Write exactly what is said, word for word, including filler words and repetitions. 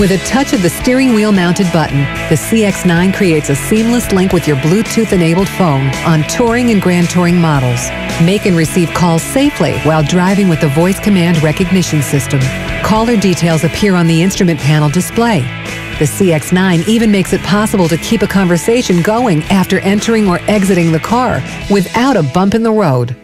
With a touch of the steering wheel mounted button, the C X nine creates a seamless link with your Bluetooth-enabled phone on touring and grand touring models. Make and receive calls safely while driving with the voice command recognition system. Caller details appear on the instrument panel display. The C X nine even makes it possible to keep a conversation going after entering or exiting the car without a bump in the road.